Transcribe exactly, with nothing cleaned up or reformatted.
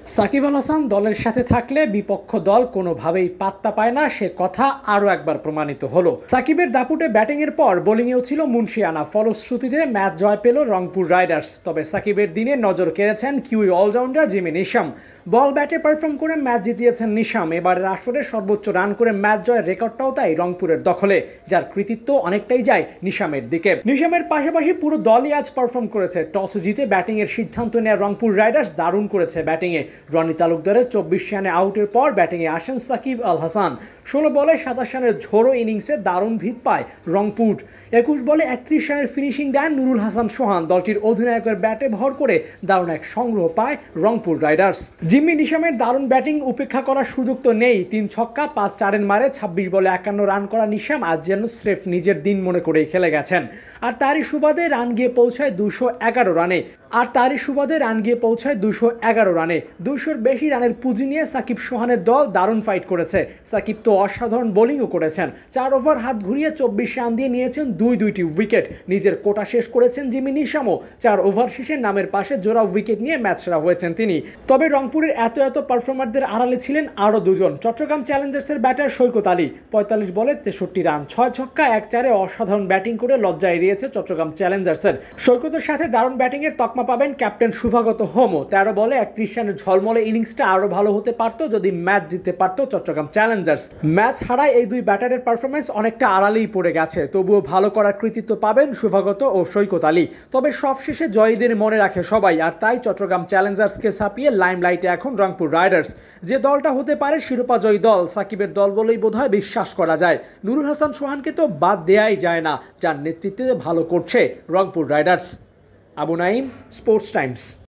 সাকিব আল হাসান দলের সাথে থাকলে বিপক্ষ দল কোনোভাবেই পাত্তা পায় না, সে কথা আরও একবার প্রমাণিত হলো। সাকিবের দাপুটে ব্যাটিংয়ের পর বোলিংয়েও ছিল মুন্সিয়ানা, ফলশ্রুতিতে ম্যাচ জয় পেল রংপুর রাইডার্স। তবে সাকিবের দিনে নজর কেড়েছেন Kiwi allrounder Jimmy Neesham. Ball ব্যাটে পারফর্ম করে ম্যাচ জিতিয়েছেন নিশাম। এবারের আসরে সর্বোচ্চ রান করে ম্যাচ জয়ের রেকর্ডটাও তাই রংপুরের দখলে, যার কৃতিত্ব অনেকটাই যায় নিশামের দিকে। নিশামের পাশাপাশি পুরো দলই আজ পারফর্ম করেছে। টস জিতে ব্যাটিংয়ের সিদ্ধান্ত নেয় রংপুর রাইডার্স দারুণ করেছে ব্যাটিংয়ে। রনি তালুকদারের চব্বিশ রানে আউটের পর ব্যাটিংয়ে আসেন সাকিব আল হাসান। ষোলো বলে সাতাশ রানের ঝোড়ো ইনিংসে দারুণ ভিত পায় রংপুর। একুশ বলে একত্রিশ রানের ফিনিশিং দেন নুরুল হাসান সোহান। দলটির অধিনায়কের ব্যাটে ভর করে দারুণ এক সংগ্রহ পায় রংপুর রাইডার্স। জিম্মি নিশামের দারুণ ব্যাটিং উপেক্ষা করার সুযোগ তো নেই। তিন ছক্কা পাঁচ চারের মারে ছাব্বিশ বলে একান্ন রান করা নিশাম আজ যেন স্রেফ নিজের দিন মনে করেই খেলে গেছেন। আর তারই সুবাদে রান গিয়ে পৌঁছায় দুশো এগারো রানে আর তারই সুবাদে রান গিয়ে পৌঁছায় দুশো এগারো রানে দুশোর বেশি রানের পুঁজি নিয়ে সাকিব সোহানের দল দারুণ ফাইট করেছে। সাকিব তো অসাধারণ বোলিংও করেছেন। চার ওভার হাত ঘুরিয়ে চব্বিশ রান দিয়ে নিয়েছেন দুই দুইটি উইকেট। নিজের কোটা শেষ করেছেন জিমি নিশামও। চার ওভার শেষে নামের পাশে জোড়া উইকেট নিয়ে ম্যাচ সেরা হয়েছেন তিনি। তবে রংপুরের এত এত পারফর্মারদের আড়ালে ছিলেন আরও দুজন। চট্টগ্রাম চ্যালেঞ্জার্সের ব্যাটার সৈকত আলী পঁয়তাল্লিশ বলে তেষট্টি রান, ছয় ছক্কা এক চারে অসাধারণ ব্যাটিং করে লজ্জা এড়িয়েছে চট্টগ্রাম চ্যালেঞ্জার্সের। সৈকতের সাথে দারুণ ব্যাটিংয়ের তকমা পাবেন ক্যাপ্টেন শুভাগত হোমো। তেরো বলে একত্রিশ রানের ঝলমলে ইনিংসটা আরও ভালো হতে পারত যদি ম্যাচ জিততে পারত চট্টগ্রাম চ্যালেঞ্জার্স। ম্যাচ হারায় এই দুই ব্যাটারের পারফরমেন্স অনেকটা আড়ালেই পড়ে গেছে। তবুও ভালো করার কৃতিত্ব পাবেন শুভাগত ও সৈকত আলী। তবে সবশেষে জয়ীদের মনে রাখে সবাই, আর তাই চট্টগ্রাম চ্যালেঞ্জার্সকে ছাপিয়ে লাইমলাইটে এখন রংপুর রাইডার্স। যে দলটা হতে পারে শিরোপা জয়ী দল, সাকিবের দল বলেই বোধহয় বিশ্বাস করা যায়। নুরুল হাসান সোহানকে তো বাদ দেয়াই যায় না, যার নেতৃত্বে ভালো করছে Rangpur Riders. Abu Naim, Sports Times.